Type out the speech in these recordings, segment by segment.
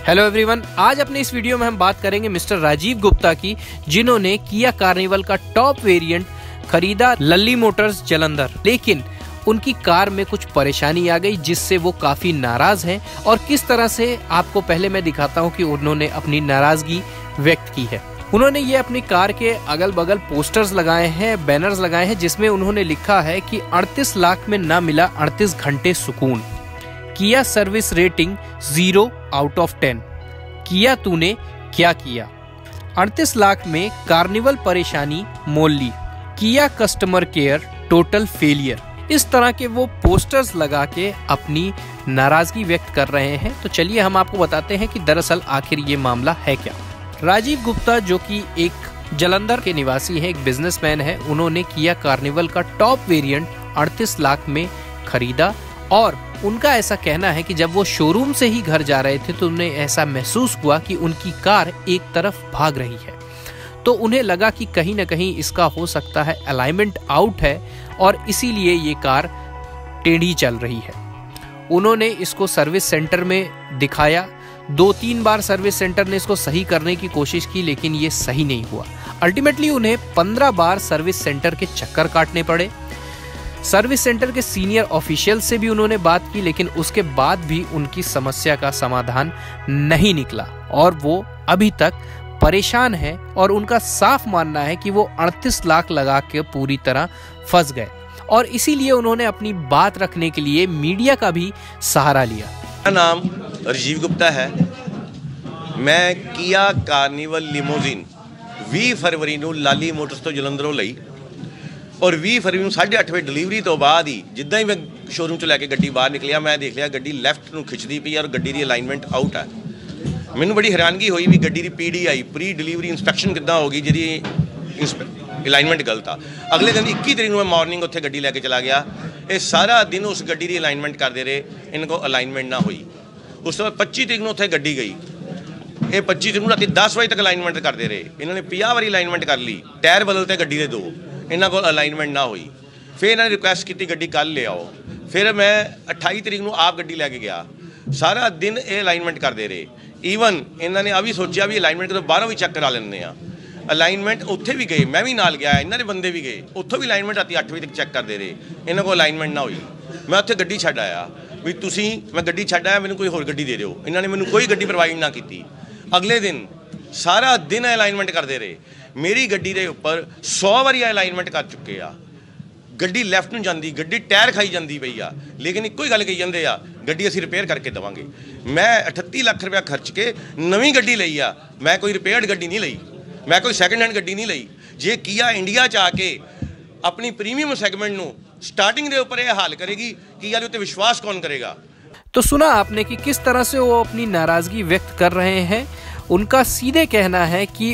Hello everyone, आज अपने इस वीडियो में हम बात करेंगे मिस्टर राजीव गुप्ता की, जिन्होंने किया कार्निवल का टॉप वेरिएंट खरीदा लल्ली मोटर्स जालंधर। लेकिन उनकी कार में कुछ परेशानी आ गई जिससे वो काफी नाराज हैं और किस तरह से आपको पहले मैं दिखाता हूं कि उन्होंने अपनी नाराजगी व्यक्त की है। उन्होंने ये अपनी कार के अगल बगल पोस्टर्स लगाए हैं, बैनर्स लगाए हैं, जिसमें उन्होंने लिखा है कि 38 लाख में ना मिला 38 घंटे सुकून, किया सर्विस रेटिंग 0/10, किया तूने क्या किया, 38 लाख में कार्निवल परेशानी मोल ली, किया कस्टमर केयर टोटल फेलियर। इस तरह के वो पोस्टर्स लगा के अपनी नाराजगी व्यक्त कर रहे हैं। तो चलिए हम आपको बताते हैं कि दरअसल आखिर ये मामला है क्या। राजीव गुप्ता, जो कि एक जालंधर के निवासी है, एक बिजनेसमैन है, उन्होंने किया कार्निवल का टॉप वेरिएंट 38 लाख में खरीदा और उनका ऐसा कहना है कि जब वो शोरूम से ही घर जा रहे थे तो उन्हें ऐसा महसूस हुआ कि उनकी कार एक तरफ भाग रही है। तो उन्हें लगा कि कहीं ना कहीं इसका हो सकता है अलाइनमेंट आउट है और इसीलिए ये कार टेढ़ी चल रही है। उन्होंने इसको सर्विस सेंटर में दिखाया, 2-3 बार सर्विस सेंटर ने इसको सही करने की कोशिश की, लेकिन ये सही नहीं हुआ। अल्टीमेटली उन्हें 15 बार सर्विस सेंटर के चक्कर काटने पड़े। सर्विस सेंटर के सीनियर ऑफिशियल से भी उन्होंने बात की, लेकिन उसके बाद भी उनकी समस्या का समाधान नहीं निकला और वो अभी तक परेशान है और उनका साफ मानना है कि वो 38 लाख लगा के पूरी तरह फंस गए और इसीलिए उन्होंने अपनी बात रखने के लिए मीडिया का भी सहारा लिया। मेरा नाम राजीव गुप्ता है। मैं किया कार्निवल लिमोजिन 20 फरवरी ਨੂੰ ਲਾਲੀ ਮੋਟਰਸ ਤੋਂ ਜਲੰਧਰੋਂ ਲਈ और 20 फरवरी ਨੂੰ 8:30 ਵਜੇ ਡਿਲੀਵਰੀ ਤੋਂ ਬਾਅਦ ਹੀ ਜਿੱਦਾਂ ਹੀ ਮੈਂ ਸ਼ੋਰੂਮ 'ਚ ਲੈ ਕੇ ਗੱਡੀ ਬਾਹਰ ਨਿਕਲਿਆ, ਮੈਂ ਦੇਖ ਲਿਆ ਗੱਡੀ ਲੈਫਟ ਨੂੰ ਖਿੱਚਦੀ ਪਈ ਔਰ ਗੱਡੀ ਦੀ ਅਲਾਈਨਮੈਂਟ ਆਊਟ ਹੈ। ਮੈਨੂੰ ਬੜੀ ਹੈਰਾਨਗੀ ਹੋਈ ਵੀ ਗੱਡੀ ਦੀ PDI ਪ੍ਰੀ ਡਿਲੀਵਰੀ ਇੰਸਪੈਕਸ਼ਨ ਕਿੱਦਾਂ ਹੋ ਗਈ ਜਿਹਦੀ ਅਲਾਈਨਮੈਂਟ ਗਲਤ ਆ। ਅਗਲੇ ਦਿਨ 21 ਤਰੀਕ ਨੂੰ ਮੈਂ ਮਾਰਨਿੰਗ ਉੱਥੇ ਗੱਡੀ ਲੈ ਕੇ ਚਲਾ ਗਿਆ। ਇਹ ਸਾਰਾ ਦਿਨ ਉਸ ਗੱਡੀ ਦੀ ਅਲਾਈਨਮੈਂਟ ਕਰਦੇ ਰਹੇ, ਇਹਨਾਂ ਕੋਲ ਅਲਾਈਨਮੈਂਟ ਨਾ ਹੋਈ। ਉਸ ਤੋਂ ਬਾਅਦ 25 ਤਰੀਕ ਨੂੰ ਉੱਥੇ ਗੱਡੀ ਗਈ, ਇਹ 25 ਤਰੀਕ ਨੂੰ ਰਾਤੀ 10 ਵਜੇ ਤੱਕ ਅਲਾਈਨਮੈਂਟ ਕਰਦੇ ਰਹੇ। ਇਹਨਾਂ ਨੇ 50 ਵਾਰੀ ਅਲਾਈਨਮੈਂਟ ਕਰ ਲਈ, ਟਾਇਰ ਬਦਲਤੇ ਗੱਡੀ ਦੇ 2, ਇਹਨਾਂ ਕੋਲ ਅਲਾਈਨਮੈਂਟ ਨਾ ਹੋਈ। ਫਿਰ ਇਹਨਾਂ ਨੇ ਰਿਕੁਐਸਟ ਕੀਤੀ ਗੱਡੀ ਕੱਲ੍ਹ ਲਿਆਓ। ਫਿਰ ਮੈਂ 28 ਤਰੀਕ ਨੂੰ ਆਪ ਗੱਡੀ ਲੈ ਕੇ ਗਿਆ, ਸਾਰਾ ਦਿਨ ਇਹ ਅਲਾਈਨਮੈਂਟ ਕਰਦੇ ਰਹੇ। ਈਵਨ ਇਹਨਾਂ ਨੇ ਆ ਵੀ ਸੋਚਿਆ ਵੀ ਅਲਾਈਨਮੈਂਟ ਤੋਂ ਬਾਹਰੋਂ ਵੀ ਚੈੱਕ ਕਰਾ ਲੈਂਦੇ ਆ। ਅਲਾਈਨਮੈਂਟ ਉੱਥੇ ਵੀ ਗਏ, ਮੈਂ ਵੀ ਨਾਲ ਗਿਆ, ਇਹਨਾਂ ਦੇ ਬੰਦੇ ਵੀ ਗਏ, ਉੱਥੋਂ ਵੀ ਅਲਾਈਨਮੈਂਟ ਰਾਤੀ 8 ਵਜੇ ਤੱਕ ਚੈੱਕ ਕਰਦੇ ਰਹੇ, ਇਹਨਾਂ ਕੋਲ ਅਲਾਈਨਮੈਂਟ ਨਾ ਹੋਈ। ਮੈਂ ਉੱਥੇ ਗੱਡੀ ਛੱਡ ਆਇਆ ਵੀ ਤੁਸੀਂ, ਮੈਂ ਗੱਡੀ ਛੱਡ ਆਇਆ, ਮੈਨੂੰ ਕੋਈ ਹੋਰ ਗੱਡੀ ਦੇ ਦਿਓ। ਇਹਨਾਂ ਨੇ ਮੈਨੂੰ ਕੋਈ ਗੱਡੀ ਪ੍ਰੋਵਾਈਡ ਨਾ ਕੀਤੀ। ਅਗਲੇ ਦਿਨ ਸਾਰਾ ਦਿਨ ਅਲਾਈਨਮੈਂਟ ਕਰਦੇ ਰਹੇ। ਮੇਰੀ ਗੱਡੀ ਦੇ ਉੱਪਰ 100 ਵਾਰੀ ਅਲਾਈਨਮੈਂਟ ਕਰ ਚੁੱਕੇ ਆ। ਗੱਡੀ ਲੈਫਟ ਨੂੰ ਜਾਂਦੀ, ਗੱਡੀ ਟਾਇਰ ਖਾਈ ਜਾਂਦੀ ਪਈ ਆ, ਲੇਕਿਨ ਇੱਕੋ ਹੀ ਗੱਲ ਕਹੀ ਜਾਂਦੇ ਆ, ਗੱਡੀ ਅਸੀਂ ਰਿਪੇਅਰ ਕਰਕੇ ਦੇਵਾਂਗੇ। ਮੈਂ 38 ਲੱਖ ਰੁਪਇਆ ਖਰਚ ਕੇ ਨਵੀਂ ਗੱਡੀ ਲਈ ਆ, ਮੈਂ ਕੋਈ ਰਿਪੇਅਰਡ ਗੱਡੀ ਨਹੀਂ ਲਈ, ਮੈਂ ਕੋਈ ਸੈਕਿੰਡ ਹੈਂਡ ਗੱਡੀ ਨਹੀਂ ਲਈ। ਜੇ ਕੀਆ ਇੰਡੀਆ 'ਚ ਆ ਕੇ ਆਪਣੀ ਪ੍ਰੀमियम सेगमेंट ਨੂੰ स्टार्टिंग के ऊपर हाल करेगी, किया के विश्वास कौन करेगा। तो सुना आपने कि किस तरह से वो अपनी नाराजगी व्यक्त कर रहे हैं। उनका सीधे कहना है कि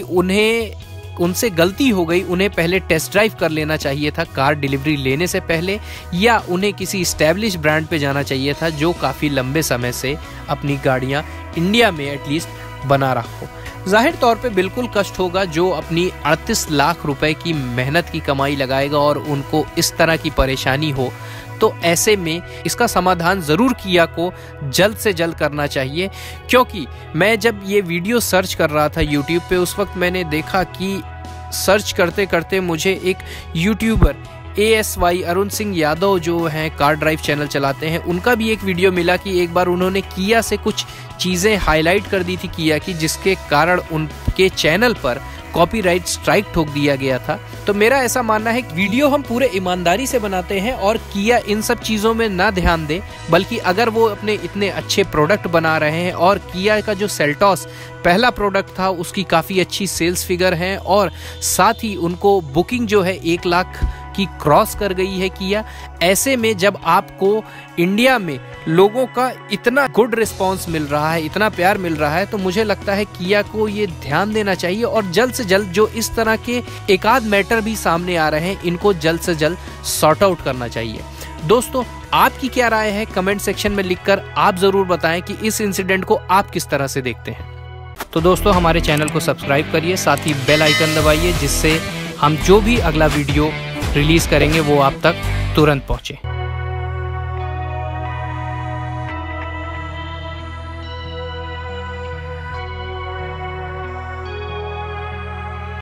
उनसे गलती हो गई, उन्हें पहले टेस्ट ड्राइव कर लेना चाहिए था कार डिलीवरी लेने से पहले, या उन्हें किसी इस्टेब्लिश ब्रांड पे जाना चाहिए था जो काफ़ी लंबे समय से अपनी गाड़ियाँ इंडिया में एटलीस्ट बना रहा हो। जाहिर तौर पे बिल्कुल कष्ट होगा जो अपनी 38 लाख रुपए की मेहनत की कमाई लगाएगा और उनको इस तरह की परेशानी हो, तो ऐसे में इसका समाधान ज़रूर किया को जल्द से जल्द करना चाहिए। क्योंकि मैं जब ये वीडियो सर्च कर रहा था YouTube पे, उस वक्त मैंने देखा कि सर्च करते करते मुझे एक यूट्यूबर ASY अरुण सिंह यादव जो हैं, कार ड्राइव चैनल चलाते हैं, उनका भी एक वीडियो मिला कि एक बार उन्होंने किया से कुछ चीज़ें हाईलाइट कर दी थी किया की, जिसके कारण उनके चैनल पर कॉपीराइट स्ट्राइक ठोक दिया गया था। तो मेरा ऐसा मानना है कि वीडियो हम पूरे ईमानदारी से बनाते हैं और किया इन सब चीज़ों में ना ध्यान दे, बल्कि अगर वो अपने इतने अच्छे प्रोडक्ट बना रहे हैं और किया का जो सेल्टॉस पहला प्रोडक्ट था उसकी काफ़ी अच्छी सेल्स फिगर हैं और साथ ही उनको बुकिंग जो है 1 लाख की क्रॉस कर गई है किया। ऐसे में जब आपको इंडिया में लोगों का इतना गुड रिस्पांस मिल रहा है, इतना प्यार मिल रहा है, तो मुझे लगता है किया को ये ध्यान देना चाहिए और जल्द से जल्द जो इस तरह के एक आध मैटर भी सामने आ रहे हैं, इनको जल्द से जल्द सॉर्ट आउट करना चाहिए। दोस्तों, आपकी क्या राय है कमेंट सेक्शन में लिखकर आप ज़रूर बताएं कि इस इंसिडेंट को आप किस तरह से देखते हैं। तो दोस्तों, हमारे चैनल को सब्सक्राइब करिए, साथ ही बेल आइकन दबाइए, जिससे हम जो भी अगला वीडियो रिलीज़ करेंगे वो आप तक तुरंत पहुँचे।